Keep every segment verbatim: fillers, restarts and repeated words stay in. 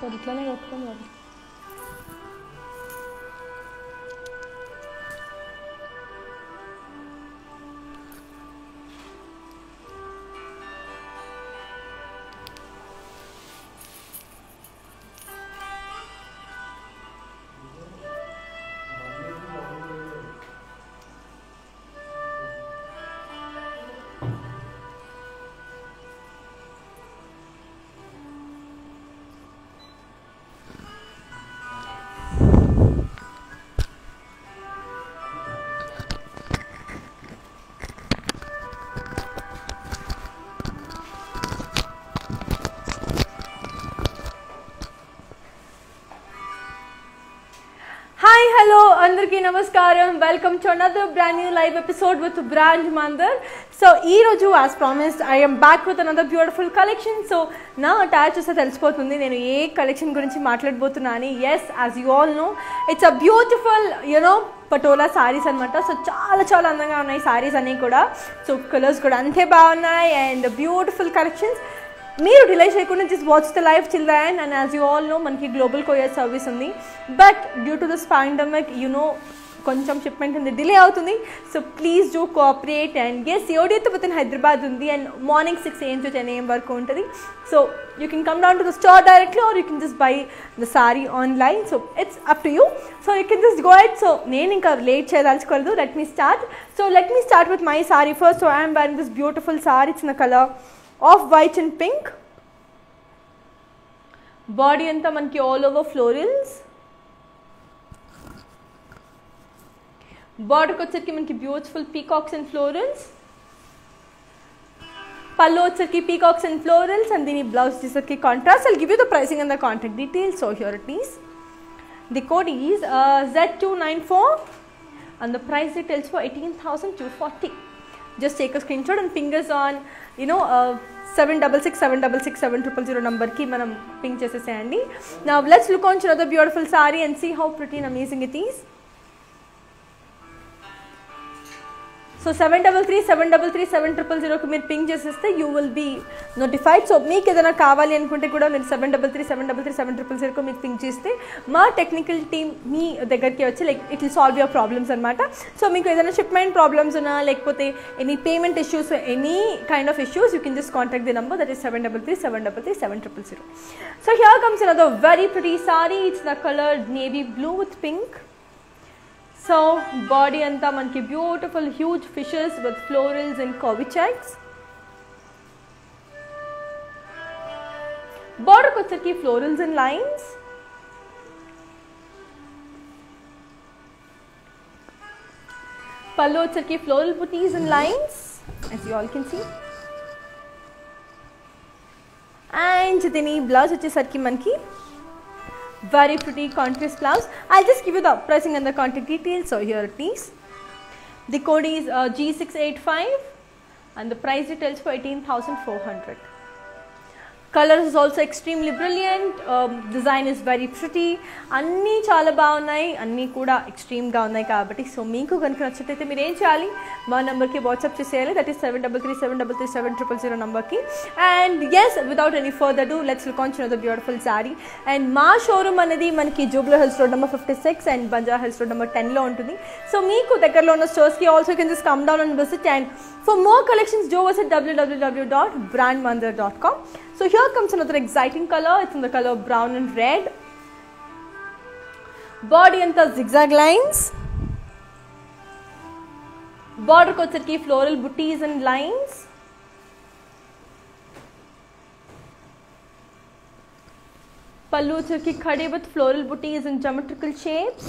కట్టుకోరు ఇట్లానే కట్టుకొని వాడు అందరికీ నమస్కారం welcome to another brand new live episode with brand Mandir so ఈ రోజు as promised I am back with another beautiful collection so నా అటాచ్ చేస్తే తెలిసిపోతుంది నేను ఏ కలెక్షన్ గురించి మాట్లాడబోతున్నాను yes as you all know it's a beautiful you know patola sarees అనమాట సో చాలా చాలా అందంగా ఉన్నాయి సారీస్ అన్నీ కూడా సో కలర్స్ కూడా అంతే బాగున్నాయి అండ్ బ్యూటిఫుల్ కలెక్షన్స్ మీరు డిలే చేయకుండా just watch the live till the end and as you all know మనకి గ్లోబల్ కొరియర్ సర్వీస్ ఉంది but due to this pandemic you know కొంచెం షిప్మెంట్ ఉంది డిలే అవుతుంది so please do cooperate and yes COD అయితే within Hyderabad ఉంది and morning six AM to ten AM వరకు ఉంటుంది so you can come down to the store directly are you can just buy the saree online so it's up to you so you can just go at so నేను ఇంకా late చేయదలుచుకోలేదు let me start so let me start with my saree first so I'm wearing this beautiful saree it's in the colour of white and pink body అంతా మనకి all over florals బార్డర్కి వచ్చరికి మనకి beautiful peacocks and florals pallu వచ్చరికి peacocks and florals and దీని blouse వచ్చరికి contrast I'll give you the pricing and the contact details so here it is the code is Z two nine four and the price details for eighteen thousand two hundred forty. Just take a screenshot and fingers on you know uh, seven six six seven six six seven zero zero zero number ki manam ping cheseseyandi. Now let's look on to another beautiful saree and see how pretty and amazing it is. So seven double three seven double three seven triple జీరోకి మీరు ping చేసేస్తే you will be notified so మీకు ఏదైనా కావాలి అనుకుంటే కూడా మీరు seven double three seven double three seven triple జీరోకి మీకు పింక్ చేస్తే మా టెక్నికల్ టీమ్ మీ దగ్గరికి వచ్చి like it will solve your problems అనమాట సో మీకు ఏదైనా షిప్మెంట్ ప్రాబ్లమ్స్ ఉన్నా లేకపోతే any payment issues any kind of issues you can just contact the number that is seven double three seven double three seven triple zero so here comes another very pretty saree it's the colour navy blue with pink so body anta manki beautiful huge fishes with florals and curvy checks border kochaki florals and lines pallu kochaki floral booties and lines as you all can see and dini blouse vachesarki manki very pretty contrast blouse. I'll just give you the pricing and the contact details. So here it is. The code is uh, G six eight five and the price details for eighteen thousand four hundred. Color is also extremely brilliant. Um, design is very pretty. అన్నీ చాలా బాగున్నాయి అన్నీ కూడా ఎక్స్ట్రీమ్గా ఉన్నాయి కాబట్టి so మీకు కనుక నచ్చితే మీరు ఏం చేయాలి మా నెంబర్కి వాట్సాప్ చేసేయాలి that is seven double three seven double three seven triple zero నెంబర్కి and yes without any further do let's look on the beautiful saree and మా షోరూమ్ అనేది మనకి Jubilee Hills road number fifty six and Banjara Hills road number టెన్లో ఉంటుంది so మీకు దగ్గరలో ఉన్న స్టోర్స్కి also can just come down and visit and for more collections do visit W W W dot brand Mandar dot com. So here comes another exciting color. It's in the color brown and red. Body and the zigzag lines. Border kochaki floral booties and lines. Pallu chaki khade with floral booties and geometrical shapes.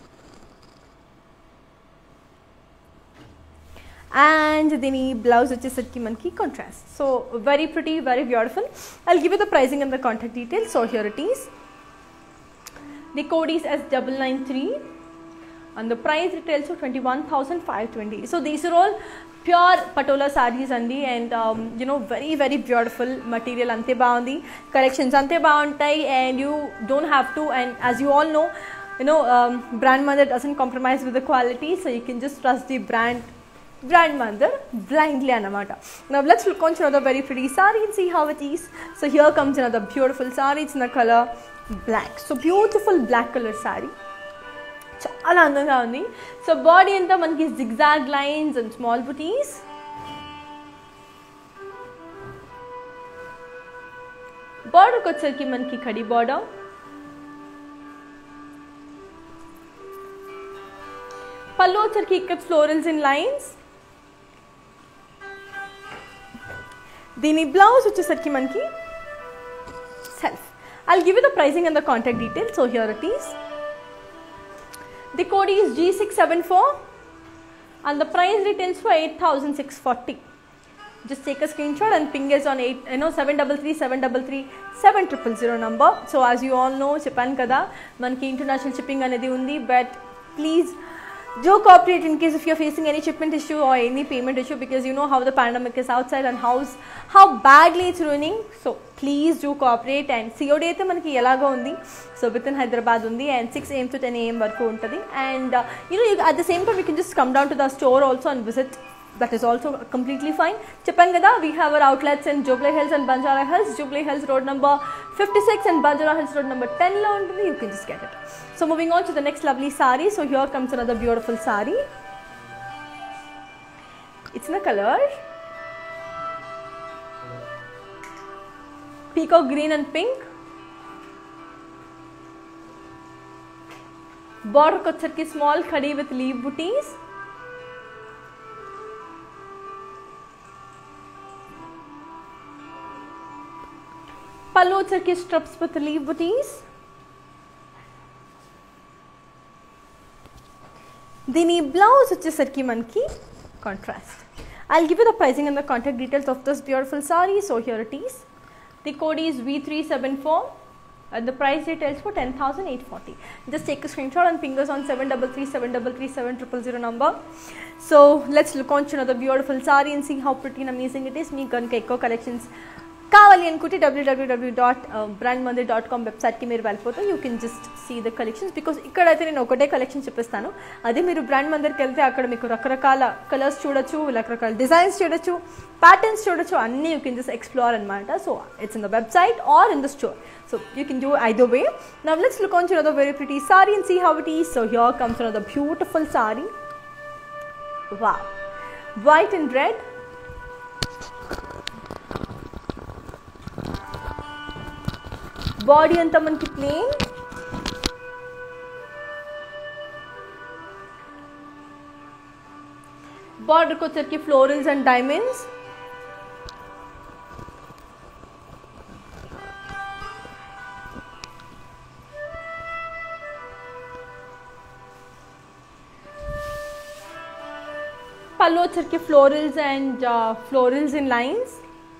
And dini blouse vachesarki manki contrast so very pretty very beautiful. I'll give you the pricing and the contact details so here it is. The code is S nine nine three and the price retails for twenty-one thousand five hundred twenty. So these are all pure patola sarees andi and um, you know very very beautiful material ante baagundi collections ante baaguntayi and you don't have to and as you all know you know um, brand mother doesn't compromise with the quality so you can just trust the brand Brand Mandir blindly anamata. Now let's look on to another very pretty saree and see how it is. So here comes another beautiful saree. It's in the color black. So beautiful black color saree. చాలా అందంగా ఉంది. So body అంతా మనకి zigzag lines and small బుటీస్. బార్డర్కి వచ్చేసరికి మనకి కడి border. Pallu వచ్చేసరికి ఇక్కడ ఫ్లోరల్స్ ఇన్ లైన్స్. దీని బ్లౌజ్ వచ్చేసరికి మనకి self. I'll give you the pricing and the contact details. So here it is. The code is G six seven four and the price retails for eight thousand six hundred forty. Just take a screenshot and ping us on eight, you know, seven three three, seven three three, seven zero zero number. So as you all know, Japan kada manki international shipping anedi undi, but please do cooperate in case if you are facing any shipment issue or any payment issue, because you know how the pandemic is outside and how how badly it's ruining. So please do cooperate. And C O D aithe manaki elaga undi, so within Hyderabad undi, and six a m to ten a m varaku untadi. And uh, you know, you, at the same time you can just come down to the store also and visit. That is also completely fine. Cheppan kada, we have our outlets in Jubilee Hills and Banjara Hills. Jubilee Hills road number fifty-six and Banjara Hills road number ten lo untadi. You can just get it. So moving on to the next lovely saree. So here comes another beautiful saree. It's in a color peacock green and pink. Border kochharki small khadi with leaf booties. Pallu వచ్చేసరికి strips with leaf booties. దీని blouse వచ్చేసరికి మనకి contrast. I'll give you the pricing and the contact details of this beautiful saree. So here it is. The code is V three seven four and the price retails for ten thousand eight hundred forty. Just take a screenshot and ping us on seven three three, seven three three, seven zero zero number. So let's look on to another beautiful saree and see how pretty and amazing it is. మీకు కనుక ఎక్కువ collections కావాలి అనుకుంటే W W W dot brand Mandir dot com వెబ్సైట్కి మీరు వెళ్ళిపోతే you can just see the collections. Because ఇక్కడైతే నేను ఒకటే కలెక్షన్ చూపిస్తాను. అదే మీరు బ్రాండ్ మందిర్కి వెళ్తే అక్కడ మీకు రకరకాల కలర్స్ చూడొచ్చు, రకరకాల డిజైన్స్ చూడొచ్చు, ప్యాటర్న్స్ చూడొచ్చు, అన్నీ యూ కెన్ జస్ట్ ఎక్స్ప్లోర్ అనమాట. So it's in the website or in the store. So you can do either way. Now let's look on to another very pretty saree and see how it is. So here comes another beautiful saree. Wow, white and red. Body anta manki plain. Border ko వచ్చేసరికి florals and diamonds. Pallu వచ్చేసరికి florals and uh, florals in lines.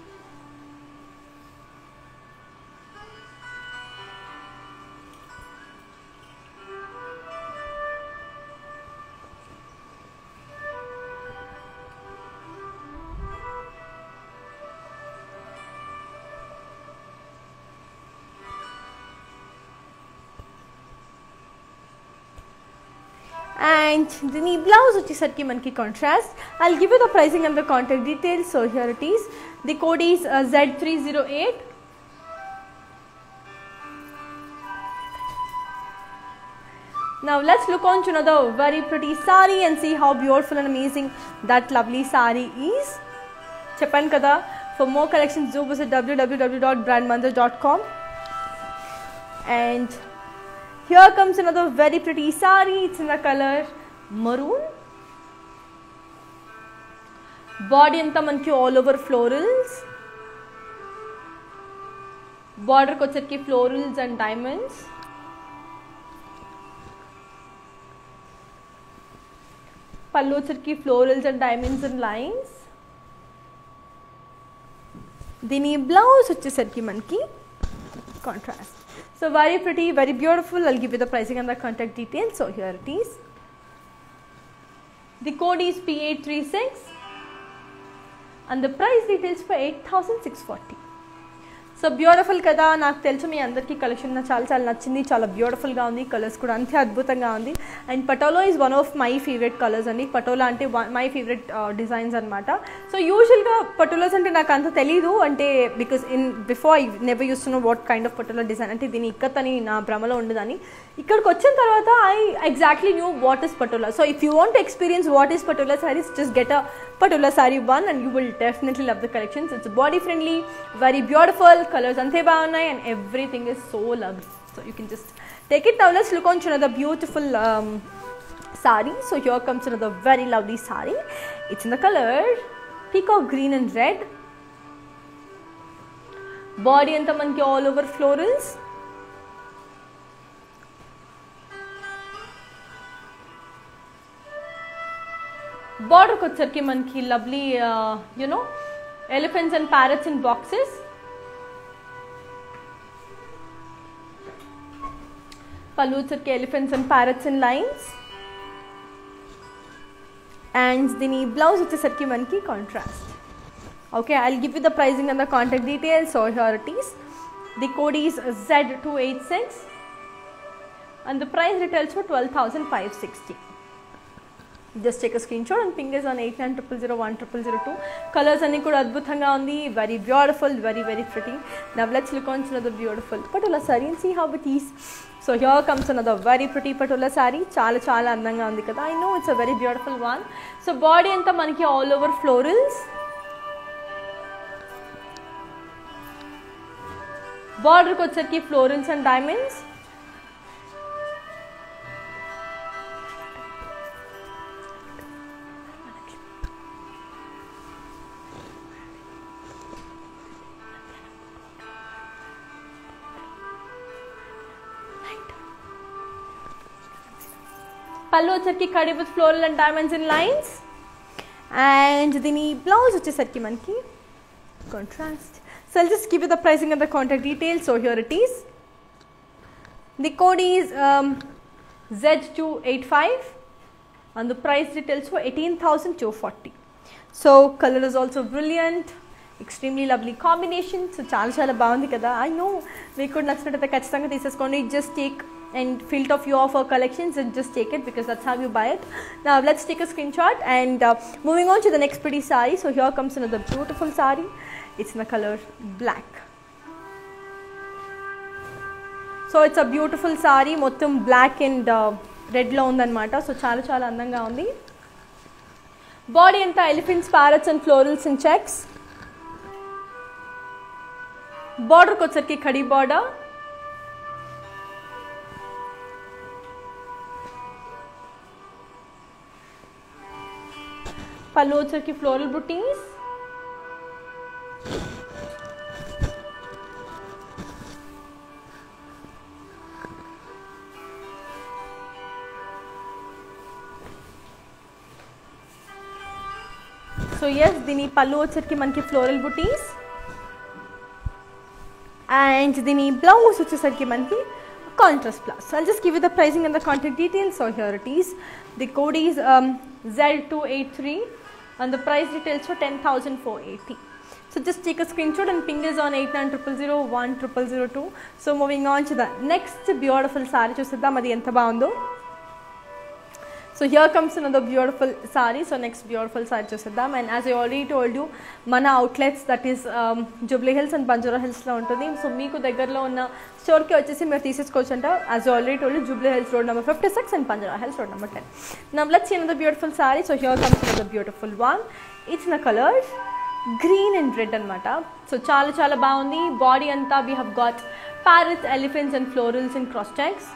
And the blouse వచ్చేసరికి మనకి contrast. I'll give you the pricing and the contact details. So here it is. The code is uh, Z three zero eight. Now let's look on to another very pretty saree and see how beautiful and amazing that lovely saree is. Cheppan kada, for more collections do visit w w w dot brand mandir dot com. And here comes another very pretty saree. It's in the color maroon. Body anta manki all over florals. Border ko వచ్చేసరికి florals and diamonds. Pallu వచ్చేసరికి florals and diamonds and lines. దీని blouse వచ్చేసరికి మనకి contrast. So very pretty, very beautiful. I'll give you the pricing and the contact details. So here it is. The code is P eight three six and the price details for eight thousand six hundred forty. So beautiful కదా, నాకు తెలుసు మీ అందరికీ collection నా చాలా చాలా నచ్చింది, చాలా బ్యూటిఫుల్గా ఉంది, కలర్స్ కూడా అంతే అద్భుతంగా ఉంది. And patola is one of my favourite colours అండి. పటోలా అంటే మై ఫేవరెట్ డిజైన్స్ అనమాట. సో యూజువల్గా పటోలాస్ అంటే నాకు అంత తెలీదు, అంటే because in before I never use to know what kind of patola design, అంటే దీని ఇక్కత్ అని నా భ్రమలో ఉండదని. ఇక్కడికి వచ్చిన తర్వాత I exactly knew what is patola. So if you want to experience what is patola sarees, just get a patola saree one and you will definitely love the collections. It's body friendly, very beautiful, colours అంతే బాగున్నాయి and everything is so lovely. So you can just take it. Now let's look on to another beautiful um, saree. So here comes another very lovely saree. It's in the color peacock green and red. Body anta manki all over florals. Border kochharki manki lovely uh, you know elephants and parrots in boxes. Pallu వచ్చరికి elephants and parrots in lines. And దీని blouse వచ్చేసరికి మనకి contrast. Okay, I'll give you the pricing and the contact details. So here it is. The code is Z two eight six and the price retails for twelve thousand five hundred sixty. Just take a screenshot and ping us on eight nine zero zero one zero zero zero two. Colors అన్ని కూడా అద్భుతంగా ఉంది, very beautiful, very very pretty. Now let's look on to another beautiful patola saree and see how it is. So here comes another very pretty patola saree. చాలా చాలా అందంగా ఉంది కదా. I know it's a very beautiful one. So body అంతా మనకి all over florals. Border కి వచ్చరికి florals and diamonds. Pallu వచ్చరికి కడి with floral and diamonds in lines. And దీని బ్లౌజ్ వచ్చేసరికి మనకి contrast. So I'll just give you the pricing and the contact details. So here it is. The code is Z two eight five and the price retails for eighteen thousand two hundred forty. So color is also brilliant, extremely lovely combination. So చాలా చాలా బాగుంది కదా. I know మీకు కూడా నచ్చినట్టయితే ఖచ్చితంగా తీసేసుకోండి. Just take and filter of your offer collections and just take it because that's how you buy it. Now let's take a screenshot and uh, moving on to the next pretty saree. So here comes another beautiful saree. It's in the color black. So it's a beautiful saree, మొత్తం black and uh, red లో ఉందన్నమాట. So చాలా చాలా అందంగా ఉంది. Body అంతా elephants, parrots and florals and checks. బార్డర్కి వచ్చరికి ఖడీ బార్డర్. పల్లు వచ్చరికి ఫ్లోరల్ బుటీస్. సో ఎస్, దీని పల్లు వచ్చరికి మనకి ఫ్లోరల్ బుటీస్ అండ్ దీని బ్లౌజ్ వచ్చేసరికి మనకి contrast plus. So I'll just give you the pricing and the contact details. So here it is. The code is um, Z two eight three and the price retails for ten thousand four hundred eighty. So just take a screenshot and ping us on eight nine zero zero zero one zero zero zero two. So moving on to the next beautiful saree. Chusidam adi enta baagundo. So here comes another beautiful saree. So next beautiful saree chusidam, and as I already told you, mana outlets, that is um, Jubilee Hills and Banjara Hills lo untundi. So meeku దగ్గరలో ఉన్న store కి వచ్చేసి మీరు తీసేసుకోవచ్చంట. as I already told you, Jubilee Hills road number fifty-six and Banjara Hills road number ten. Now let's see another beautiful saree. So here comes another beautiful one. It's in the colors green and red anamata. So చాలా చాలా బాగుంది. Body అంతా we have got parrots, elephants and florals and cross checks.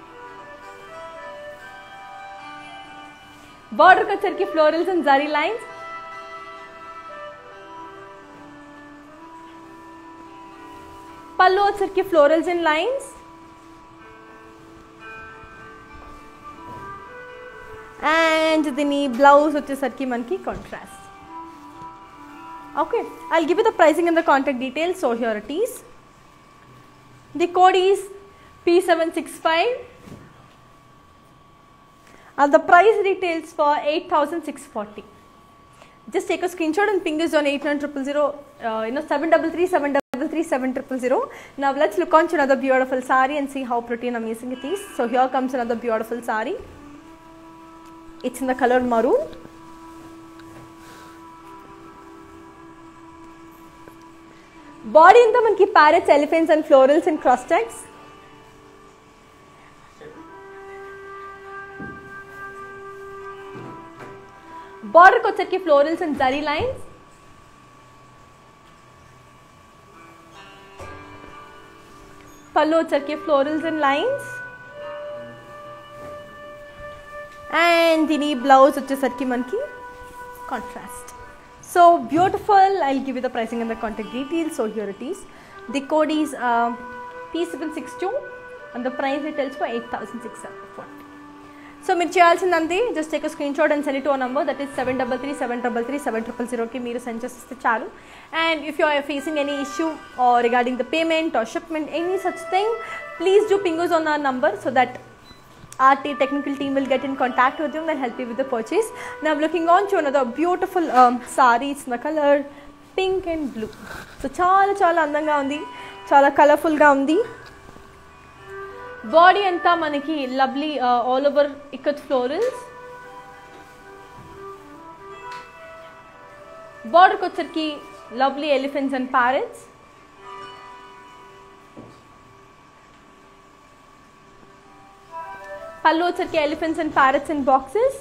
Border కి వచ్చరికి florals and zari lines. పల్లు వచ్చరికి florals and lines. And దీని blouse వచ్చేసరికి మనకి contrast. Okay, I'll give you the pricing and the contact details. So here it is. The code is P seven six five and the price retails for eight thousand six hundred forty. Just take a screenshot and ping us on eight nine zero zero zero, uh, you know, seven three three seven double three seven triple zero. Now let's look on to another beautiful sari and see how pretty and amazing it is. So here comes another beautiful sari. It's in the color maroon. Body in the manki parrots, elephants and florals and cross checks. Border kochaki florals and zari lines. Pallu వచ్చరికి florals and lines. And dini blouse వచ్చేసరికి మనకి contrast. So beautiful. I'll give you the pricing and the contact details. So here it is. The code is uh, P seven six two and the price retails for eight thousand six hundred forty. So మీరు చేయాల్సిందంతే just take a screenshot and send it to a number that is seven three three seven three three seven zero zero కి మీరు send చేస్తే చాలు. And if you are facing any issue or regarding the payment or shipment, any such thing, please do ping us on our number so that our technical team will get in contact with you and they'll help you with the purchase. Now I'm looking on to another beautiful um, saree. It's in the color pink and blue. So చాలా చాలా అందంగా ఉంది, చాలా colourful గా ఉంది. Body అంతా మనకి lovely all over ikat florals. బార్డర్కి వచ్చరికి lovely elephants and parrots. Pallu వచ్చరికి elephants and parrots and boxes.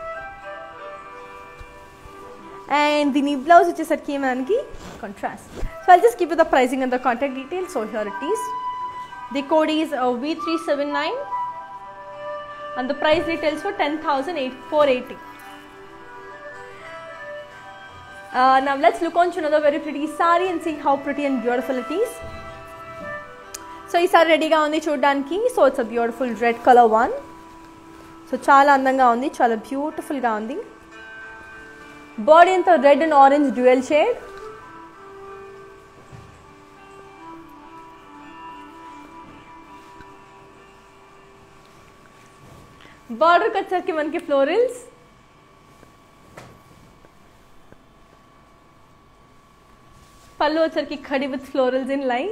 And దీని బ్లౌజ్ వచ్చేసరికి మనకి contrast. So I'll just give you the pricing and the contact details. So here it is. The code is uh, V three seven nine and the price retails for ten thousand four hundred eighty. Uh, now let's look on to another very pretty saree and see how pretty and beautiful it is. So ee saree ready ga undi chudaniki. So it's a beautiful red color one. So chaala andanga undi, chaala beautiful ga undi. Body anta red and orange dual shade. Border వచ్చరికి మనకి florals. Pallu వచ్చరికి khadi with florals in line.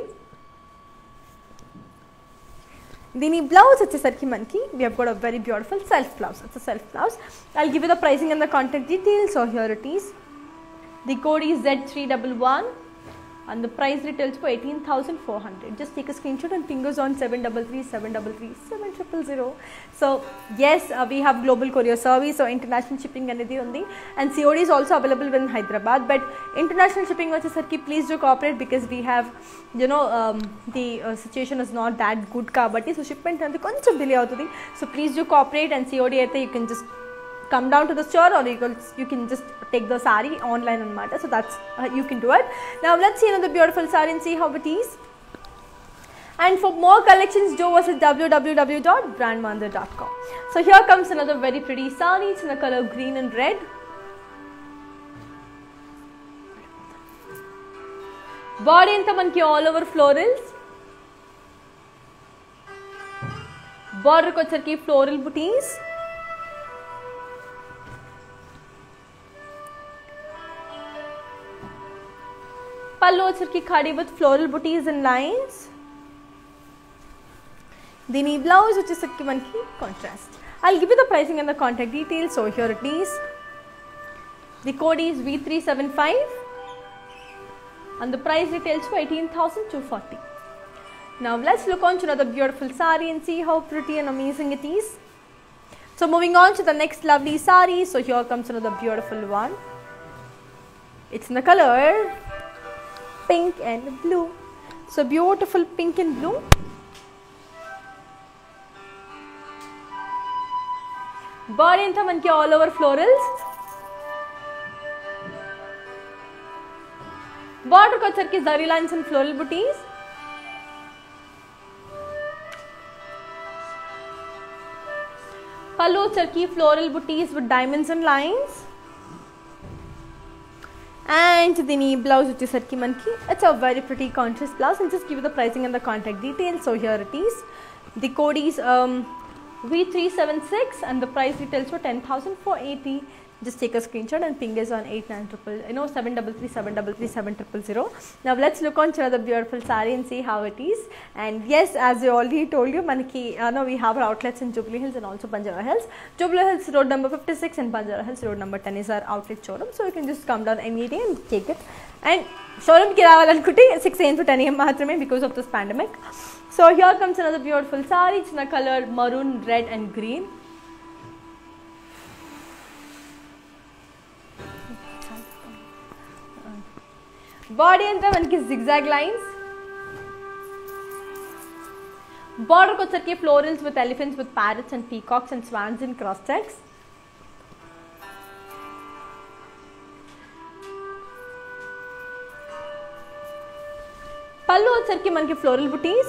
దీని blouse వచ్చేసరికి మనకి we have got a very beautiful self blouse. It's a self blouse. I'll give you the pricing and the contact details. So here it is. The code is Z three one one and the price retails for eighteen thousand four hundred. Just take a screenshot and fingers on seven three three seven three three seven zero zero. So yes, uh, we have global courier service, so international shipping anedi undi, and C O D is also available in Hyderabad. But international shipping vachesarki please do cooperate because we have, you know, um, the uh, situation is not that good kabatti, so shipment ante koncham delay avutadi. So please do cooperate, and C O D aithe you can just come down to the store or you can, you can just take the saree online on Mata. So that's uh, you can do it. Now let's see another beautiful saree and see how it is. And for more collections, do visit w w w dot brand mandar dot com. So here comes another very pretty saree. It's in the color green and red. Body anta manki all over florals. Border kocharki floral booties. Pallu వచ్చరికి khadi with floral buttis and lines. దీని blouse వచ్చేసరికి మనకి contrast. I'll give you the pricing and the contact details. So here it is. The code is V three seven five and the price retails for eighteen thousand two hundred forty. Now let's look on to another beautiful saree and see how pretty and amazing it is. So moving on to the next lovely saree. So here comes another beautiful one. It's in the color pink and blue. So beautiful pink and blue. Body anta manki all over florals. Border kocharki zari lines and floral booties. Pallu charki floral booties with diamonds and lines. And the blouse వచ్చేసరికి మనకి it's a very pretty contrast blouse, and just give you the pricing and the contact details. So here it is. The code is um, V three seven six and the price retails for ten thousand four hundred eighty. just take a screenshot and ping us on eight nine triple, you know, seven three three seven three three seven zero zero zero. Now let's look on to another beautiful saree and see how it is. And yes, as I already told you, manaki, uh, no, we have our outlets in Jubilee Hills and also Banjara Hills. Jubilee Hills road number fifty-six and Banjara Hills road number ten is our outlet showroom. So you can just come down any day and take it. And showroom ki ravalanunte six a m to ten a m maatrame because of this pandemic. So here comes another beautiful saree. It's in a color maroon, red and green. Body anta manaki zigzag lines. Border kochaki florals with elephants, with parrots and peacocks and swans in cross checks. Pallu వచ్చరికి మనకి floral butis.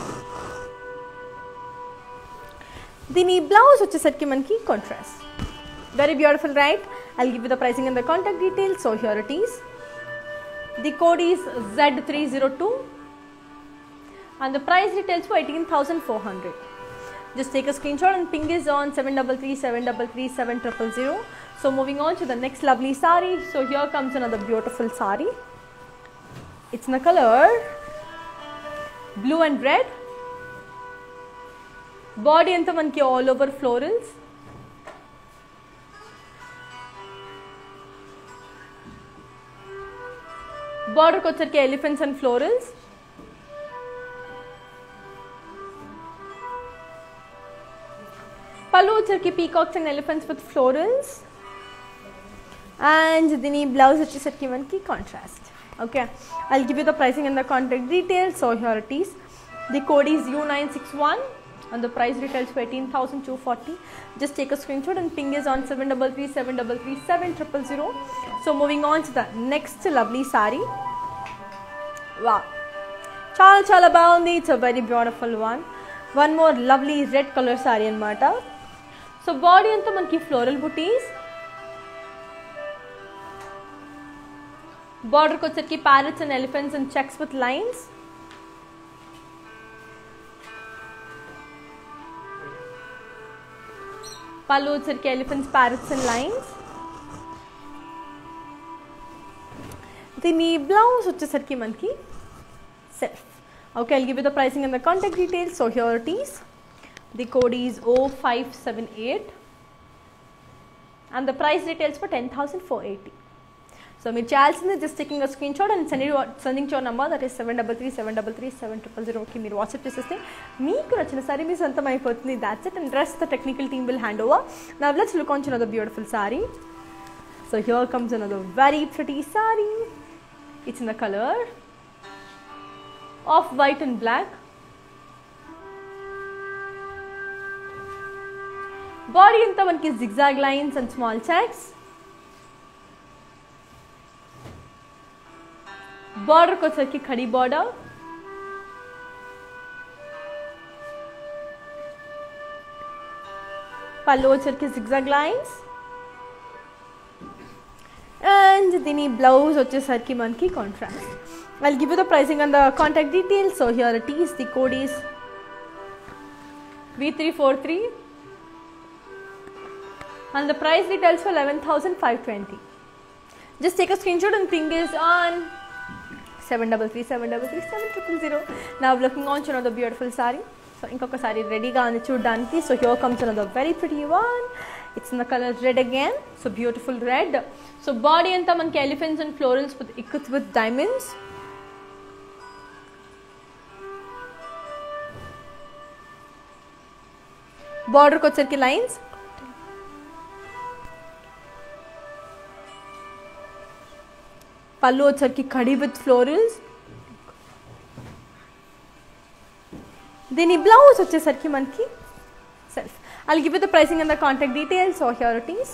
దీని blouse వచ్చేసరికి మనకి contrast. Very beautiful, right? I'll give you the pricing and the contact details. So here it is. The code is Z three zero two and the price retails for eighteen thousand four hundred. Just take a screenshot and ping is on seven three three seven three three seven zero zero zero. So moving on to the next lovely saree. So here comes another beautiful saree. It's in the color blue and red. Body anta manki all over florals. Border kocharki elephants and florals. Pallu వచ్చరికి peacocks and elephants with florals. And dini blouse వచ్చేసరికి మనకి contrast. Okay, I'll give you the pricing and the contact details. So here it is. The code is U nine six one and the price retails for eighteen thousand two hundred forty. Just take a screenshot and ping is on seven three three seven three three seven zero zero zero. So moving on to the next lovely saree. Wow, chala chala baagundi. It's a very beautiful one. One more lovely red color saree anamata. So body anta manki floral booties. Border kocharki parrots and elephants and checks with lines. Pallu వచ్చరికి elephants, parrots and lines. దీని blouse వచ్చేసరికి మనకి self. Okay, I'll give you the pricing and the contact details. So here it is. The code is O five seven eight and the price retails for ten thousand four hundred eighty. So మీరు చేయాల్సింది just taking a screenshot and sending sending to your number, that is seven three three seven three three seven zero zero zero కి మీరు WhatsApp చేసేస్తే మీకు నచ్చిన sorry మీ సొంతం అయిపోతుంది. That's it, and rest the technical team will hand over. Now let's look on to another beautiful saree. So here comes another very pretty saree. It's in the color of white and black. Body anta manki zigzag lines and small checks. Border kocharki khadi border. Pallu వచ్చరికి zigzag lines. And dini blouse వచ్చేసరికి మనకి contrast. I'll give you the pricing and the contact details. So here it is. The code is V three four three and the price retails for eleven thousand five hundred twenty. Just take a screenshot and ping is on seven three three seven three three seven zero zero zero. Now looking on to another beautiful saree. So inkoka saree ready ga undi chudaniki. So here comes another very pretty one. It's in the color red again. So beautiful red. So body anta manki elephants and florals with ikkuts with diamonds. Border kocharki lines. Pallu వచ్చరికి khadi with florals. దీని blouse వచ్చేసరికి మనకి self. I'll give you the pricing and the contact details. So here it is.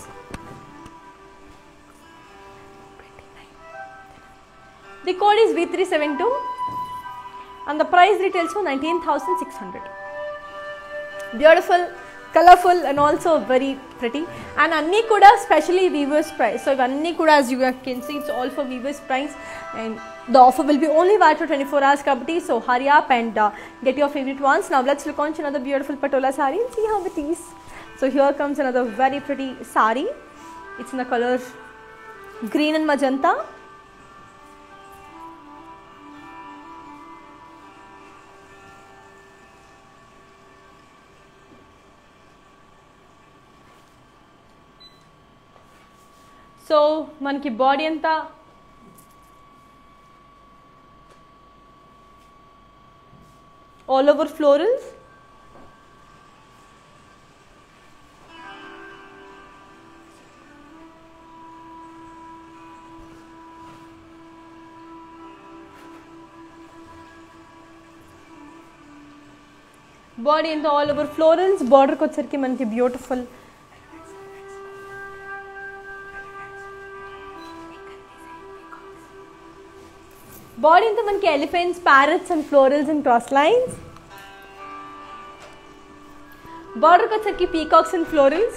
The code is V three seven two and the price retails for nineteen thousand six hundred. Beautiful, colorful and also very pretty, and anni kuda specially weavers price. So anni kuda, as you can see, it's all for weavers price, and the offer will be only valid for twenty-four hours kabatti. So hurry up and uh, get your favorite ones. Now let's look on to another beautiful patola saree and see how it is. So here comes another very pretty saree. It's in the color green and magenta. So మనకి body అంతా all over florals. Body అంతా all over florals. Border కి వచ్చరికి మనకి beautiful body అంతా మనకి elephants, parrots and florals and cross lines. బార్డర్కి వచ్చరికి పీకాక్స్ అండ్ ఫ్లోరల్స్.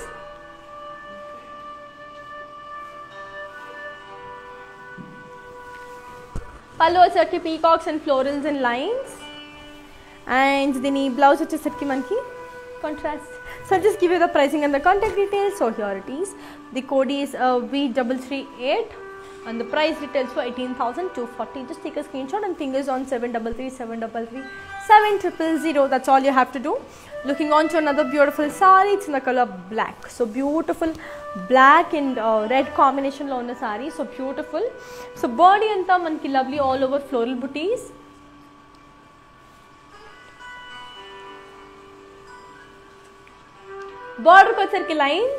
పళ్ళు వచ్చరికి peacocks and florals and lines. And దీని బ్లౌజ్ వచ్చేసరికి మనకి contrast. So I'll just give you the pricing and the contact details. So here it is. The code is uh, V three three eight. And the price retails for eighteen thousand two hundred forty. Just take a screenshot and ping us on seven three three seven three three seven zero zero. That's all you have to do. Looking on to another beautiful saree. It's in the color black. So beautiful black and uh, red combination lo unna saree. So beautiful. So body anta manki lovely all over floral booties. Border ko వచ్చరికి lines.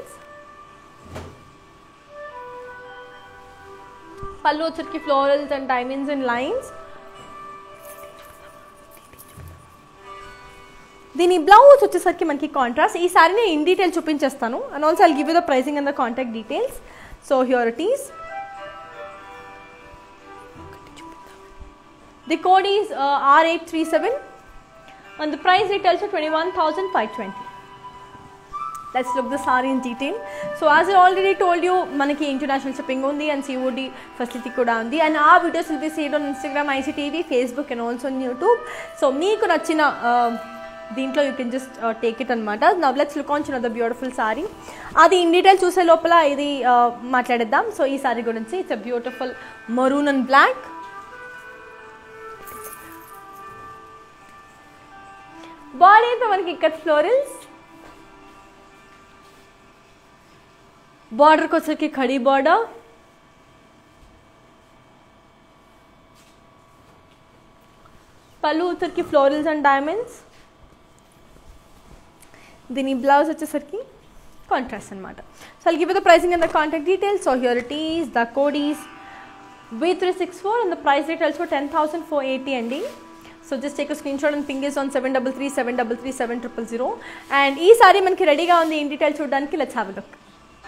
Pallu వచ్చరికి florals and diamonds and lines. దీని blouse వచ్చేసరికి మనకి contrast. ఈ సారీ నేను in detail చూపించేస్తాను. And also I'll give you the pricing and the contact details. So here it is. The code is R eight three seven and the price retails for twenty one thousand five twenty. Let's look the saree in detail. So as I already told you, manaki international shipping undi and C O D facility kuda undi, and our videos will be saved on Instagram, I C T V, Facebook and also on YouTube. So meeku nachina deentlo you can just uh, take it anamata. Now let's look on to another beautiful saree. Adi in detail chuse lopala idi maatladeddam. So ee saree gurinchi, it's a beautiful maroon and black. Body anta manaki cut florals. Border को सके khadi border. Pallu उतर की florals and diamonds. దీని blouse వచ్చేసరికి contrast అన్నమాట. So I'll give you the pricing and the contact details. So here it is. The code is V three six four and the price rate also ten thousand four hundred eighty అండి. So just take a screenshot and ping us on seven three three seven three three seven zero zero. And ఈ సారీ మనకి రెడీగా ఉంది in detail చూడడానికి. Let's have a look.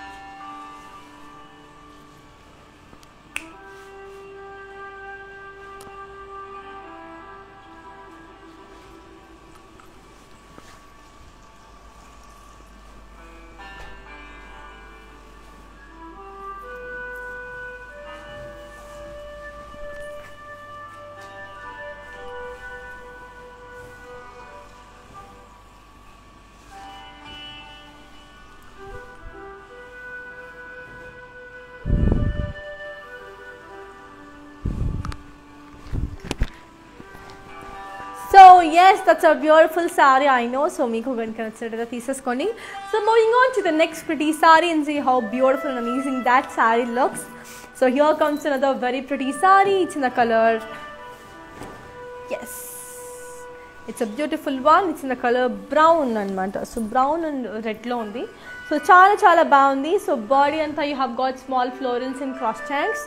So yes, that's a beautiful saree, I know. So meeku ganaka nachitade teeseskondi. So moving on to the next pretty saree and see how beautiful and amazing that saree looks. So here comes another very pretty saree. It's in the color, yes, it's a beautiful one. It's in the color brown anamata. So brown and red lo undi. So chaala chaala baagundi. So body anta you have got small florals and cross checks.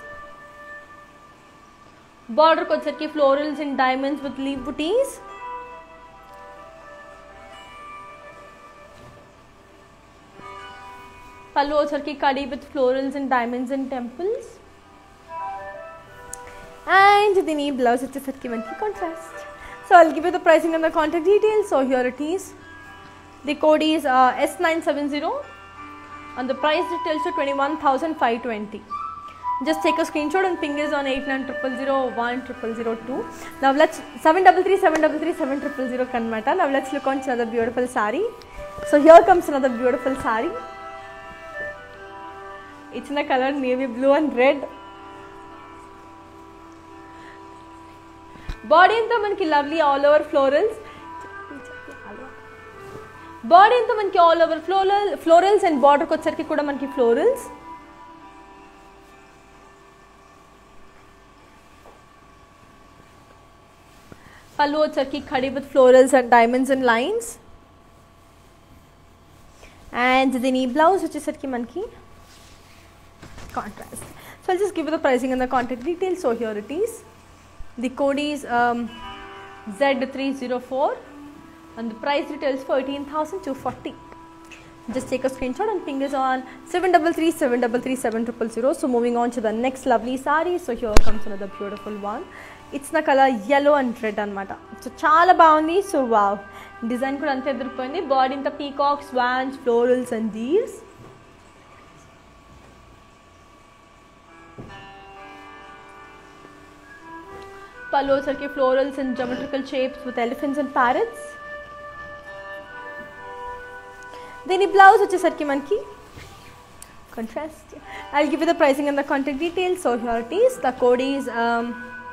Border ko వచ్చరికి florals and diamonds with leaf booties. pallu వచ్చరికి kadi with florals and diamonds and temples. And దీని blouse వచ్చేసరికి మనకి contrast. So I'll give you the pricing and the contact details. So here it is. The code is uh, S nine seven zero and the price details to twenty one thousand five hundred twenty. Just take a screenshot and ping us on eight nine zero zero zero one zero zero zero two. Now let's seven three three seven three three seven zero zero zero kanmata. Now let's look on another beautiful saree. So here comes another beautiful saree. ఇచ్చిన colour navy blue and red. Body అంతా మనకి lovely all over florals. Body అంతా మనకి all over floral florals and బార్డర్కి వచ్చరికి కూడా మనకి florals. Pallu వచ్చరికి khadi with florals and diamonds and lines. And దీని బ్లౌజ్ వచ్చేసరికి మనకి contrast. So I'll just give you the pricing and the contact details. So here it is. The code is um, Z three zero four and the price retails for eighteen thousand two hundred forty. Just take a screenshot and ping us on seven three three seven three three seven zero zero zero. So moving on to the next lovely saree. So here comes another beautiful one. It's the color yellow and red anamata. So chaala baagundi. So wow, design kuda ante eduripoyindi. Body inta peacocks, swans, florals and deers. Pallu వచ్చరికి florals and geometrical shapes with elephants and parrots. దీని blouse వచ్చేసరికి మనకి contrast. I'll give you the pricing and the contact details. So here it is. The code is um,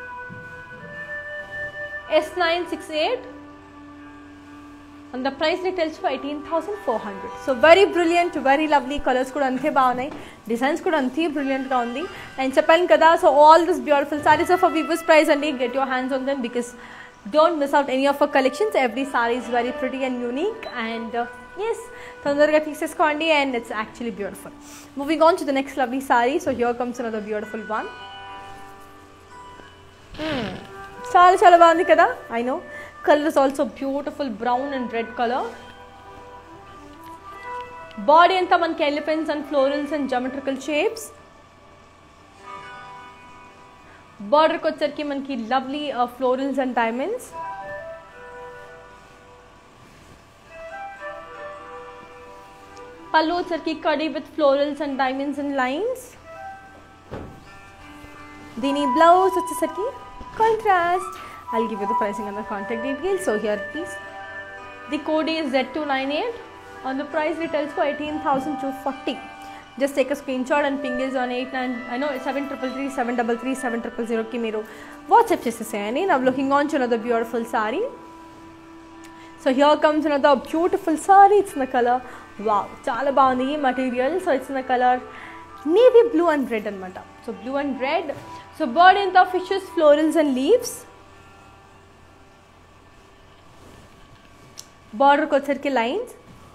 S nine six eight and the price retails for eighteen thousand four hundred. So very brilliant, very lovely. Colors kuda ante baagunayi, designs kuda ante brilliant ga undi. And cheppan kada, so all this beautiful sarees are for Vivo's price and get your hands on them because don't miss out any of our collections. Every saree is very pretty and unique. And uh, yes, తొందరగా తీసేసుకోండి and it's actually beautiful. Moving on to the next lovely saree. So here comes another beautiful one. Hmm. చాలా చాలా బాగుంది కదా. I know. Color is also beautiful, brown and red color. Body anta manki elephants and florals and geometrical shapes. Border ko వచ్చరికి మనకి lovely uh, florals and diamonds. Pallu వచ్చరికి khadi with florals and diamonds and lines. దీని blouse వచ్చేసరికి contrast. I'll give you the pricing and the contact details. So here please. The code is Z two nine eight and the price retails for eighteen thousand two hundred forty. Just take a screenshot and ping us on eight nine I know seven three three seven three three seven zero zero zero ki meeru WhatsApp chesesayani. Now looking on to another beautiful saree. So here comes another beautiful saree. It's in the color wow, chaala baagundi material. So it's in the color navy blue and red anamata. So blue and red. So body in the fishes, florals and leaves. Border को వచ్చరికి lines.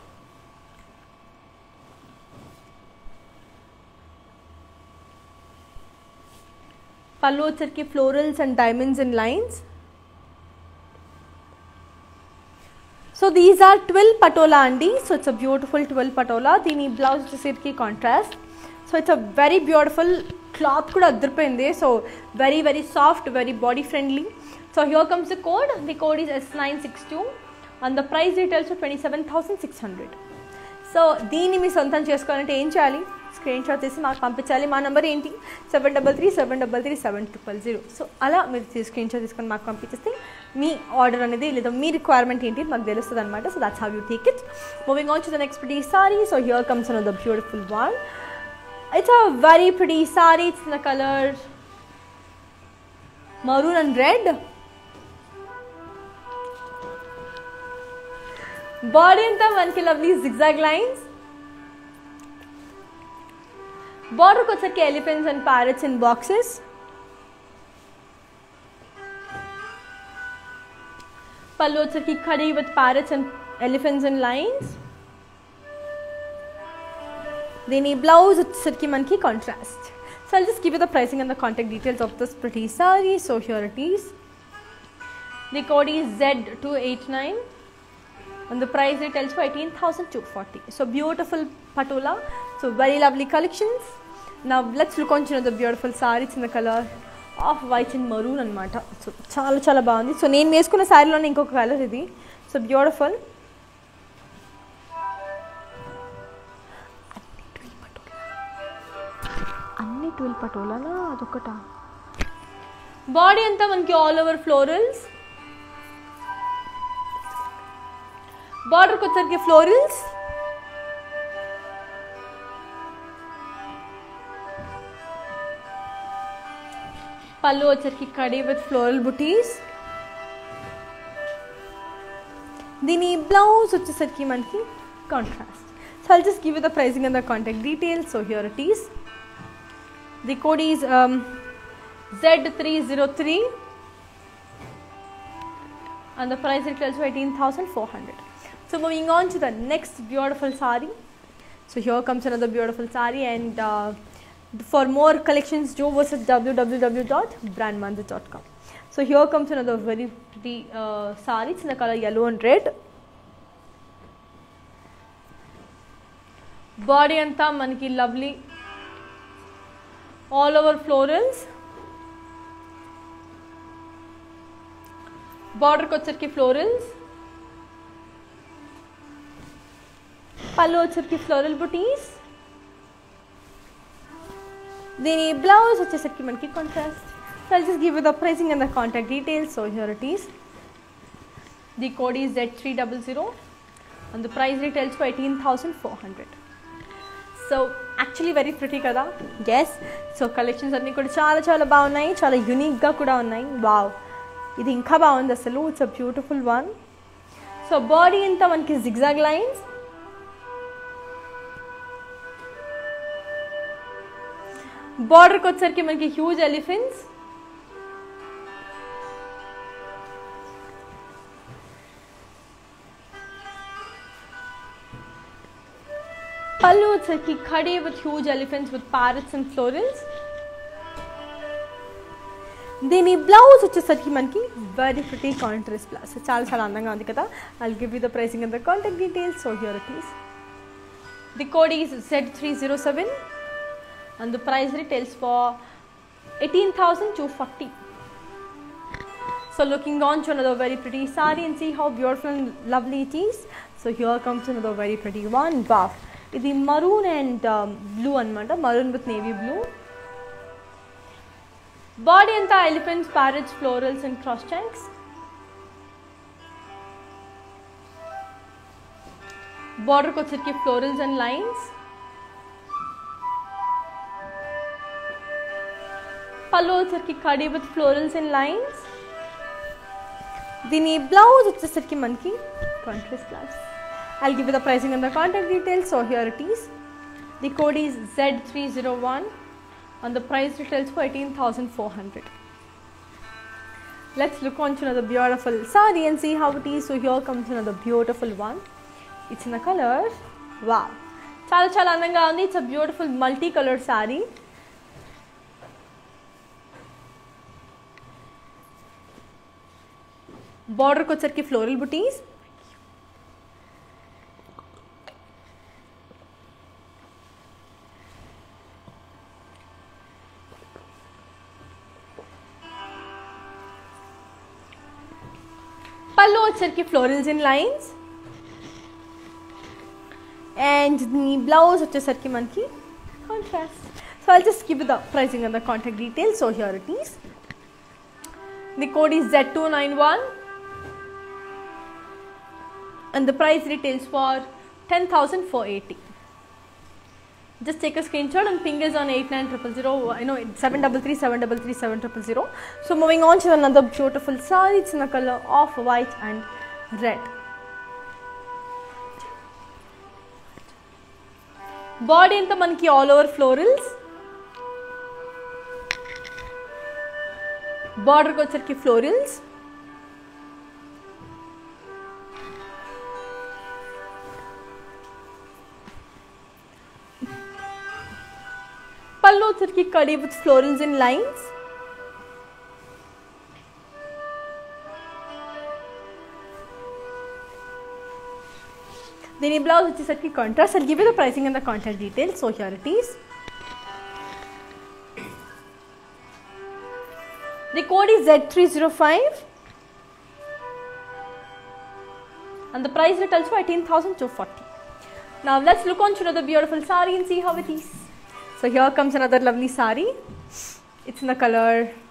Pallu వచ్చరికి florals and diamonds and lines. So these are twill patola andi. So it's a beautiful twill patola. దీని blouse వచ్చరికి contrast. So it's a very beautiful cloth kuda adripoyindi. So very very soft, very body friendly. So here comes the code. The code is S nine six two and the price retails for twenty-seven thousand six hundred. So దీన్ని మీ సొంతం చేసుకోవాలంటే ఏం చేయాలి? Screen shot తీసి మాకు పంపించాలి. మా number ఏంటి? Seven double three seven double three seven triple zero. So అలా మీరు స్క్రీన్ షాట్ తీసుకొని మాకు పంపించేస్తే మీ ఆర్డర్ అనేది లేదా మీ రిక్వైర్మెంట్ ఏంటి మాకు తెలుస్తుంది అనమాట. So that's how you take it. Moving on to the next pretty saree. So here comes another beautiful one. It's a very pretty saree. It's in the color maroon and red. Body anta manki lovely zigzag lines. Border ko వచ్చరికి elephants and parrots in boxes. Pallu వచ్చరికి khadi with parrots and elephants and lines. దీని blouse వచ్చరికి మనకి contrast. So I'll just give you the pricing and the contact details of this pretty saree. So here it is. The code is Z two eight nine and the price retails for eighteen thousand two hundred forty. So beautiful patola. So very lovely collections. Now let's look on to the beautiful saree. It's in the color of white and maroon anamata. So chaala chaala baagundi. So nenu vesukuna saree lo inkoka color idi. So beautiful. అన్ని ట్విల్ పటోలానా అదొకట. Body అంతా మనకి all over florals. బార్డర్కి వచ్చరికి florals. Pallu వచ్చరికి కడి with floral butis. దీని బ్లౌజ్ వచ్చేసరికి మనకి contrast. So I'll just give you the pricing and the contact details. So here it is. The code is um, Z three zero three and the price it tells eighteen thousand four hundred. So moving on to the next beautiful sari. So here comes another beautiful sari, and uh, for more collections do visit w w w dot brand mandir dot com. So here comes another very pretty uh, sari. It's in the color yellow and red. Body anta manaki lovely all over florals. Border kochirki florals. Pallu వచ్చరికి floral butis. దీని blouse వచ్చేసరికి మనకి contrast. So I'll just give you the pricing and the contact details. So here it is. The code is Z three zero zero and the price retails for eighteen thousand four hundred. So actually very pretty kada. Yes. So collections అన్ని కూడా చాలా చాలా బాగున్నాయి, చాలా unique గా కూడా ఉన్నాయి. Wow, ఇది ఇంకా బాగుంది అసలు. It's a beautiful one. So body అంతా మనకి zigzag lines. బార్డర్ కి వచ్చరికి మనకి హ్యూజ్ ఎలిఫెంట్స్. పళ్ళు వచ్చరికి ఖడే with huge elephants with parrots and florals. దీని బ్లౌజ్ వచ్చేసరికి మనకి వెరీ ప్రిటీ కాంట్రాస్ట్ బ్లౌజ్. చాలా చాలా అందంగా ఉంది కదా. I'll give you the pricing and the contact details. So here it is. The code is Z three zero seven and the price retails for eighteen thousand two hundred forty. So looking on to another very pretty sari and see how beautiful and lovely it is. So here comes another very pretty one. Wow, ఇది maroon and um, blue anamata. Maroon with navy blue. Body anta elephants, parrots, florals and cross checks. Border kochirki florals and lines. Pallu వచ్చరికి కడి with florals and lines. దీని blouse వచ్చేసరికి మనకి contrast blouse. I'll give you the pricing and the contact details. So here it is. The code is Z three zero one and the price retails for eighteen thousand four hundred. Let's look on to another beautiful sari and see how it is. So here comes another beautiful one. It's in the color wow, చాలా చాలా అందంగా ఉంది. It's a beautiful multi colored sari. Border వచ్చరికి floral butis. Pallu వచ్చరికి florals in lines and నీ blouse వచ్చేసరికి మనకి contrast. So I'll just give you the pricing and the contact details. So here it is. The code is Z two nine one and the price retails for ten thousand four hundred eighty. Just take a screenshot and ping us on eight nine zero zero zero, you know, seven three three seven three three seven zero zero zero. So moving on to another beautiful saree. It's in the color of white and red. Body anta manki all over florals. Border kochirki florals. Pallu వచ్చరికి కడి with florals in lines. దీని blouse వచ్చేసరికి contrast. I'll give you the pricing and the contact details. So here it is. The code is Z three zero five and the price retails for eighteen thousand two hundred forty. Now let's look on to another beautiful sari and see how it is. So here comes another lovely sari. It's in the color.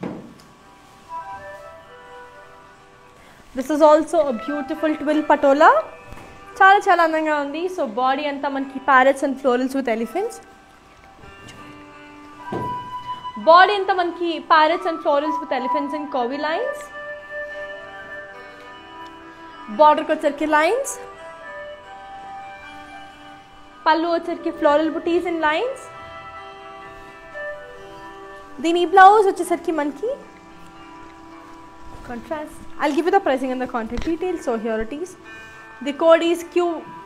This is also a beautiful twill patola. Chala chala andanga undi. So body anta manki parrots and florals with elephants. Body అంతా మనకి parrots and florals with elephants and curvy lines. బార్డర్కి వచ్చరికి lines, pallu వచ్చరికి floral buttis and lines. దీని blouse వచ్చేసరికి మనకి contrast. I'll give you the pricing and the contact details. So here it is. The code is Q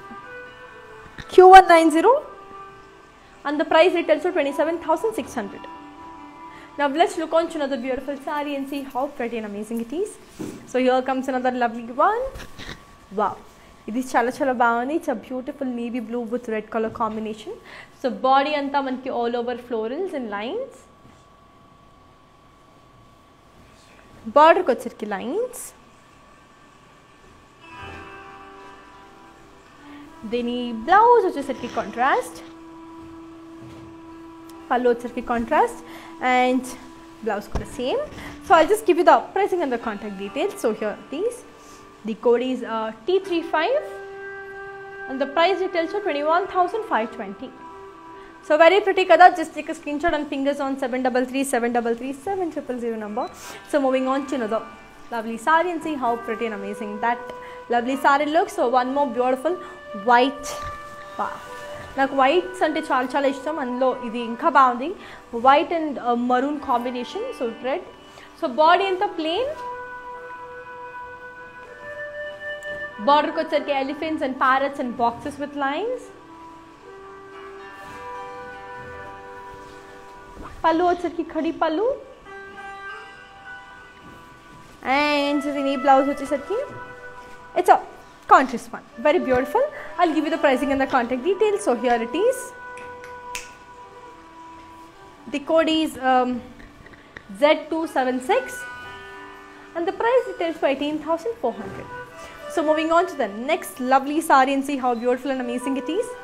Q one ninety and the price retails to twenty-seven thousand six hundred. Now let's look on to another beautiful saree and see how pretty and amazing it is. So here comes another lovely one. Wow, it is chala chala bagundi. It's a beautiful navy blue with red color combination. So body anta manki all over florals and lines. Border ko వచ్చరికి lines. దీని blouse వచ్చేసరికి contrast, pallu వచ్చరికి contrast and blouse కూడా same. So I'll just give you the pricing and the contact details. So here please the code is T three five and the price details twenty one thousand five twenty. So very pretty కదా. Just take a screenshot and fingers on seven three three seven three three seven zero zero number. So moving on to another lovely saree and see how pretty and amazing that lovely saree looks. So one more beautiful white. Wow, నాకు whites అంటే చాలా చాలా ఇష్టం. అందులో ఇది ఇంకా బాగుంది, white and maroon combination. So red. So body అంతా ప్లెయిన్, బార్డర్కి వచ్చరికి elephants and parrots and boxes with lines. Pallu వచ్చరికి ఖడి పళ్ళు అండ్ దీని బ్లౌజ్ వచ్చేసరికి it's a contrast one. Very beautiful. I'll give you the pricing and the contact details. So here it is. The code is um, Z two seven six and the price details for eighteen thousand four hundred. So moving on to the next lovely saree and see how beautiful and amazing it is.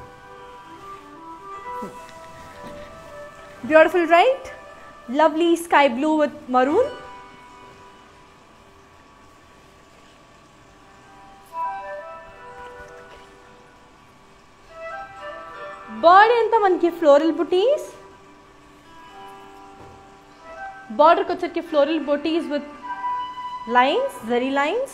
Beautiful, right? Lovely sky blue with maroon. Body అంతా మనకి floral బుటీస్, బార్డర్కి వచ్చరికి floral buttis with lines, zari lines.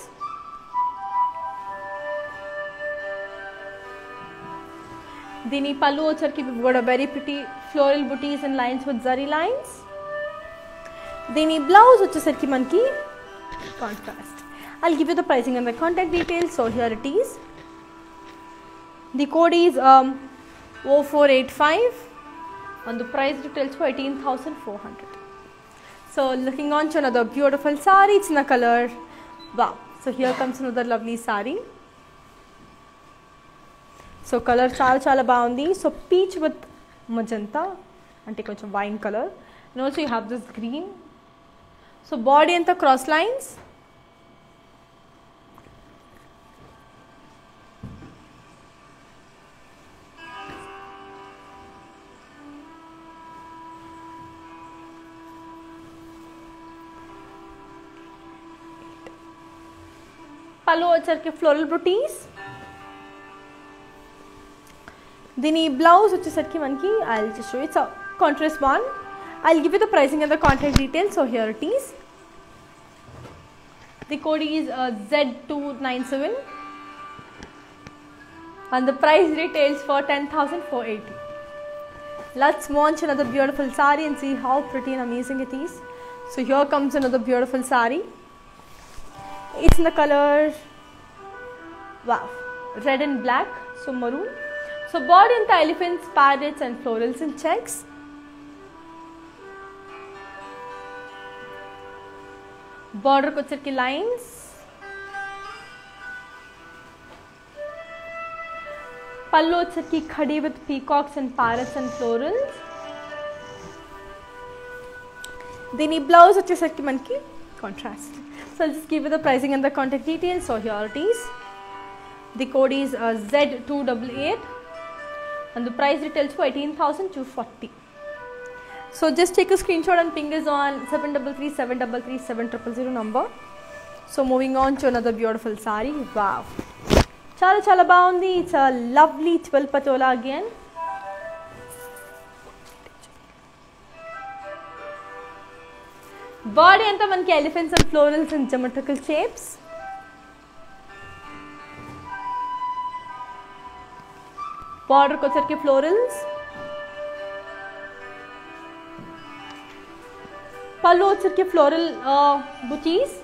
దీని పళ్ళు వచ్చరికి కూడా very pretty floral buttis and lines with zari lines. దీని blouse వచ్చేసరికి మనకి contrast. I'll give you the pricing and the contact details. So here it is. The code is um, oh four eight five and the price details for eighteen thousand four hundred. So looking on to another beautiful saree. It's in the color wow. So here comes another lovely saree. So color chala chala bagundi. So peach with magenta ante koncham wine color and also you have this green. So body anta cross lines, pallu వచ్చరికి floral butis. దీని blouse వచ్చేసరికి మనకి I'll just show you. It's a contrast one. I'll give you the pricing and the contact details. So here it is. The code is uh, Z two nine seven and the price retails for ten thousand four hundred eighty. Let's launch another beautiful saree and see how pretty and amazing it is. So here comes another beautiful saree. It's in the color wow, red and black, so maroon. So body and the elephants, parrots and florals and checks. Border ko circle lines, pallu circle khadi with peacocks and parrots and florals. Dini blouse వచ్చే సరికి మనకి contrast. So I'll just give you the pricing and the contact details. So here it is. The code is uh, Z two eight eight and the price retails for eighteen thousand two hundred forty. So just take a screenshot and ping us on seven three three seven three three seven zero zero number. So moving on to another beautiful saree. Wow, chala chala bagundi. It's a lovely twelve patola again. Body అంతా మనకి elephants and florals and geometrical shapes. బార్డర్కి వచ్చరికి florals. Pallu వచ్చరికి floral butis.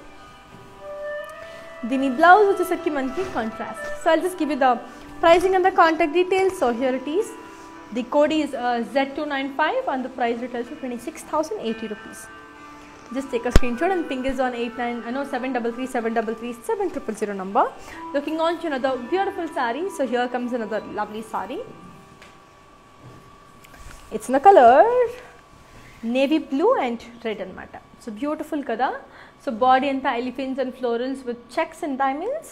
దీని blouse వచ్చేసరికి మనకి contrast. So I'll just give you the pricing and the contact details. So here it is. The code is Z two nine five and the price retails for twenty-six thousand eighty rupees. Just take a screenshot and ping is on eight nine I know seven three three seven three three seven zero zero number. Looking on to another beautiful saree. So here comes another lovely saree. It's in the color navy blue and red anamata. So beautiful kada. So body anta elephants and florals with checks and diamonds.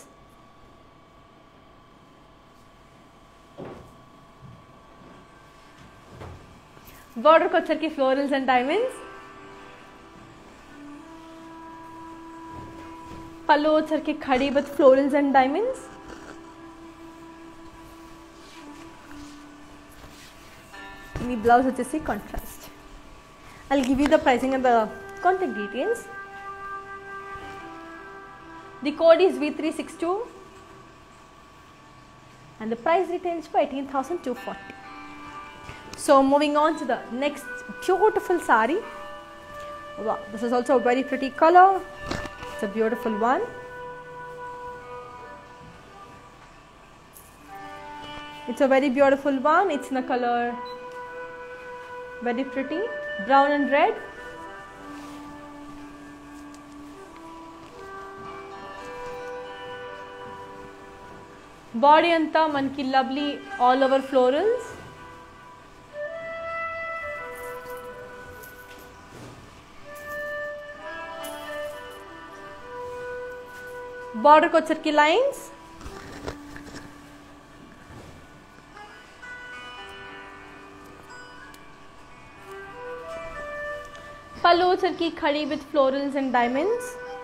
Border ko వచ్చరికి florals and diamonds. Pallu వచ్చరికి ఖడి with florals and diamonds. మీ blouse వచ్చేసి contrast. I'll give you the pricing and the contact details. The code is V three six two and the price retails for eighteen thousand two hundred forty. So moving on to the next beautiful saree. Wow, this is also a very pretty color. It's a beautiful one. It's a very beautiful one. It's in the color very pretty brown and red. Body anta manki lovely all over florals. Border ko వచ్చరికి lines. Pallu వచ్చరికి ఖడి with florals and diamonds.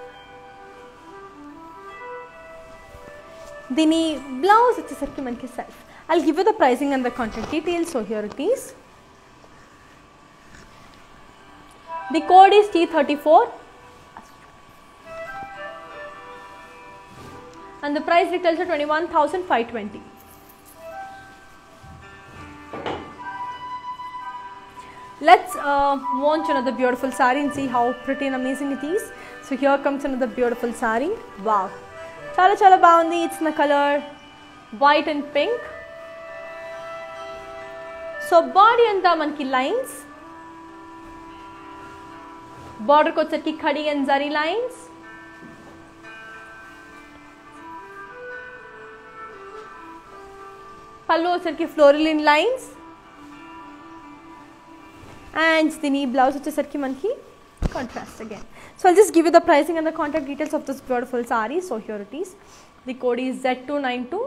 దీని blouse వచ్చేసరికి మనకి self. I'll give you the pricing and the contact details. So here it is. The code is T thirty-four and the price retails are twenty-one thousand five hundred twenty. Let's uh, move on to another beautiful saree and see how pretty and amazing it is. So here comes another beautiful saree. Wow, chala chala baagundi. It's in the color white and pink. So body anta manki lines. Border ko వచ్చరికి khadi and zari lines. Pallu వచ్చరికి floral in lines and దీని blouse వచ్చేసరికి మనకి contrast again. So I'll just give you the pricing and the contact details of this beautiful saree. So here it is. The code is Z two nine two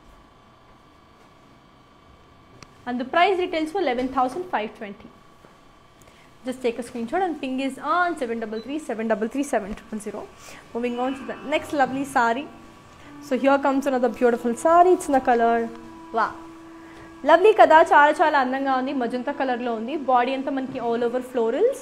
and the price retails for eleven thousand five hundred twenty. Just take a screenshot and ping is on seven three three seven three three seven zero zero. Moving on to the next lovely saree. So here comes another beautiful saree. It's in the color వా lovely కదా, చాలా చాలా అందంగా ఉంది. Magenta కలర్లో ఉంది. Body అంతా మనకి ఆల్ ఓవర్ ఫ్లోరల్స్.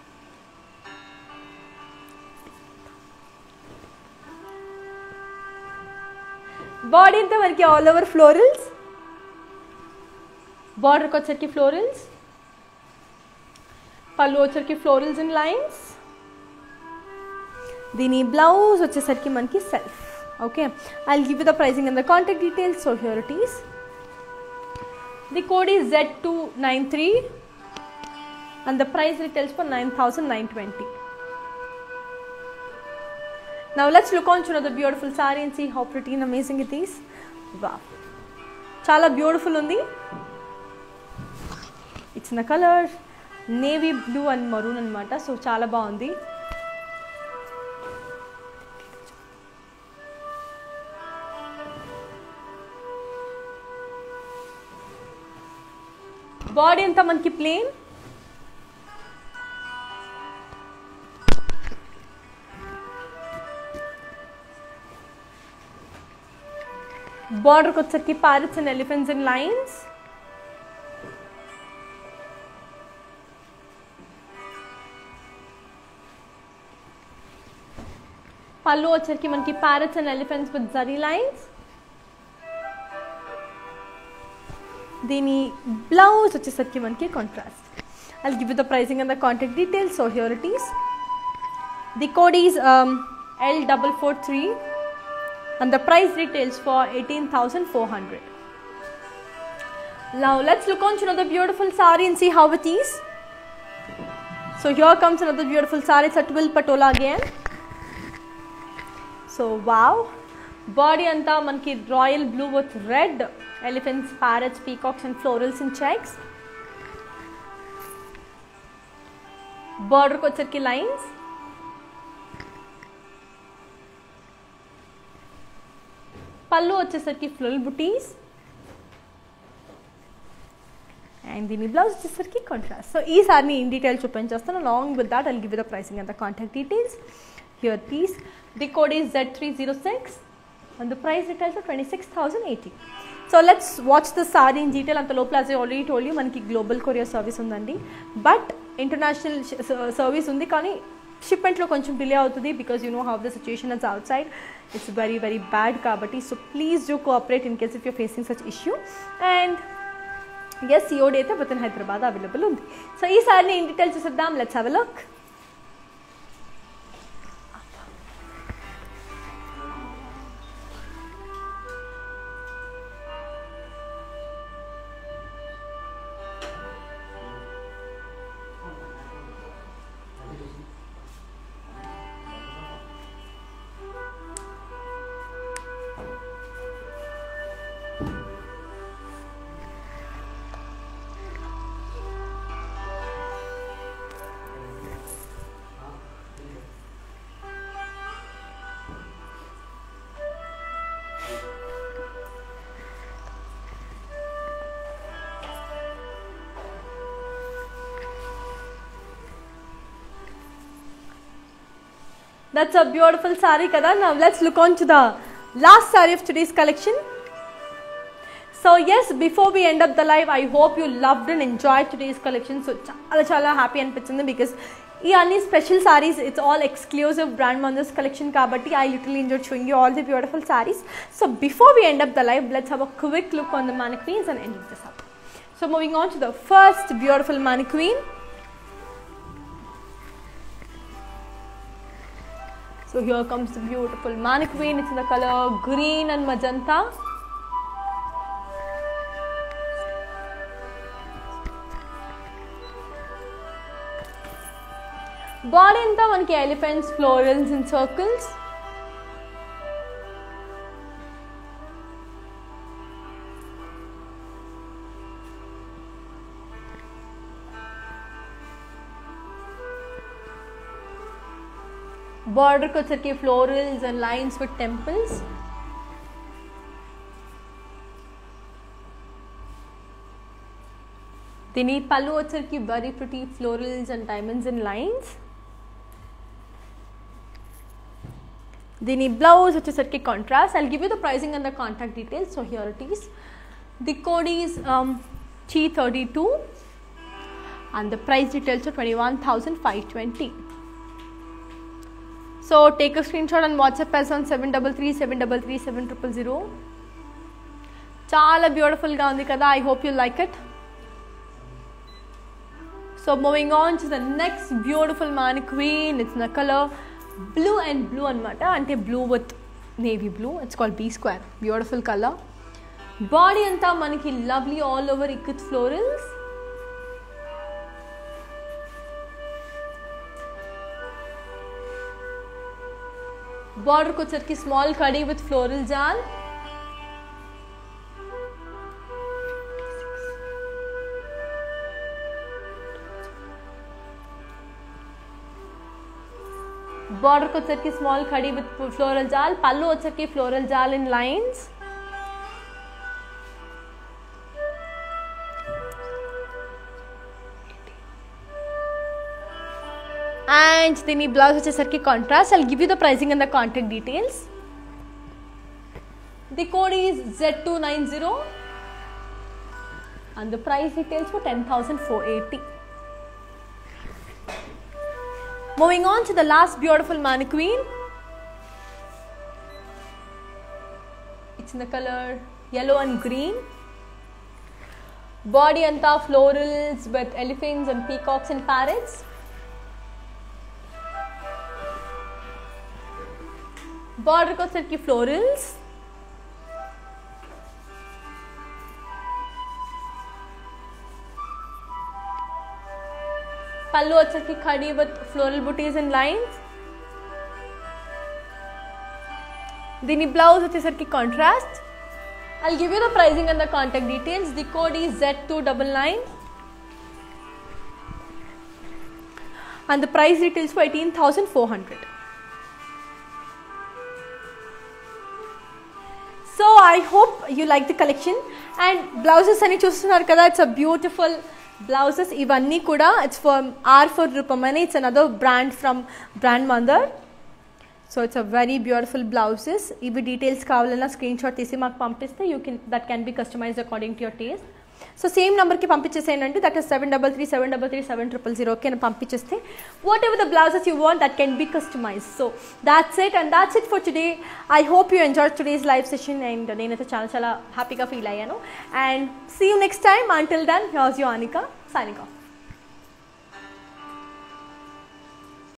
బాడీ అంతా మనకి ఆల్ ఓవర్ ఫ్లోరల్స్. బార్డర్కి వచ్చరికి ఫ్లోరల్స్. పళ్ళు వచ్చరికి ఫ్లోరల్స్ ఇన్ లైన్స్. దీని బ్లౌజ్ వచ్చేసరికి మనకి self. Okay, I'll give you the pricing and the contact details. So here it is. The code is Z two nine three and the price retails for nine thousand nine hundred twenty. Now let's look on to another beautiful saree and see how pretty and amazing it is. Wow, chala beautiful undi. It's in the color navy blue and maroon anamata. So chala baagundi. Body అంతా మనకి plain. బార్డర్కి వచ్చరికి parrots and elephants and lines. Pallu వచ్చరికి మనకి parrots and elephants with zari lines. దీని blouse వచ్చేసరికి మనకి contrast. I'll give you the pricing and the contact details. So here it is. The code is um, L four four three and the price retails for eighteen thousand four hundred. Now let's look on to another beautiful saree and see how it is. So here comes another beautiful saree. It's a twill patola again. So wow, body anta manki royal blue with red elephants, parrots, peacocks and florals in checks. Border ko వచ్చరికి lines. పళ్ళు వచ్చేసరికి floral buttis and దీని blouse వచ్చేసరికి contrast. So ఈ సారిని in detail చూపించేస్తాను. Along with that I'll give you the pricing and the contact details. Here please the code is Z three zero six and the price details twenty six thousand eighty. So let's watch the sari in detail. అంత లోపల as I already told you మనకి global courier service ఉందండి, but international service ఉంది, కానీ షిప్మెంట్లో కొంచెం delay అవుతుంది because you know how the situation is outside. It's very very bad కాబట్టి so please do cooperate in case if you're facing such issue. And yes COD అయితే within Hyderabad available ఉంది. So ఈ సారిని in detail చూసేద్దాం. Let's have a look. That's a beautiful saree kada. Now let's look on to the last saree of today's collection. So yes, before we end up the live, I hope you loved and enjoyed today's collection. So chala chala happy anpichindi because ee anni special sarees, it's all exclusive brand Mandars collection kabatti I literally enjoyed showing you all the beautiful sarees. So before we end up the live, let's have a quick look on the mannequins and end this up. So moving on to the first beautiful mannequin. So here comes the beautiful mannequin. It's in the color green and magenta. Body anta manaki elephants, florals in circles. Border ko వచ్చరికి florals and lines with temples. దీని పళ్ళు వచ్చరికి very pretty florals and diamonds and lines. దీని blouse వచ్చేసరికి contrast. I'll give you the pricing and the contact details. So here it is. The code is um, T thirty-two and the price details are twenty-one thousand five hundred twenty. So take a screenshot and WhatsApp us on seven three three seven three three seven zero zero zero. Chala beautiful ga undi kada. I hope you like it. So moving on to the next beautiful mannequin. It's in the color blue and blue anamata, ante blue with navy blue. It's called B square. Beautiful color. Body anta manaki lovely all over ikut florals. Border ko వచ్చరికి small kadi with floral jal. Border ko వచ్చరికి small kadi with floral jal. Pallu వచ్చరికి floral jal in lines. And దీని blouse వచ్చేసరికి contrast. I'll give you the pricing and the contact details. The code is Z two nine zero and the price details for ten thousand four hundred eighty. Moving on to the last beautiful mannequin. in the color yellow and green. Body anta florals with elephants and peacocks and parrots. Border ko sarki florals. Pallu వచ్చేసరికి khadi with floral booties and lines. Dini blouse వచ్చేసరికి contrast. I'll give you the pricing and the contact details. The code is Z two nine nine and the price retails for eighteen thousand four hundred. So I hope you like the collection and blouses ani chustunaru kada. It's a beautiful blouses. Ivanni kuda it's from R for Rupamani. It's another brand from Brand Mandar. So it's a very beautiful blouses. Ivi details kavalana screenshot tisi maaku pampiste, you can that can be customized according to your taste. So same number ki pampicheseyandi, that is seven three three seven three three seven zero zero zero ki na pampicheste whatever the blouses you want that can be customized. So that's it and that's it for today. I hope you enjoyed today's live session and nenaithe chala chala happy ga feel ayyanu and see you next time. Until then, here's your Anika signing off.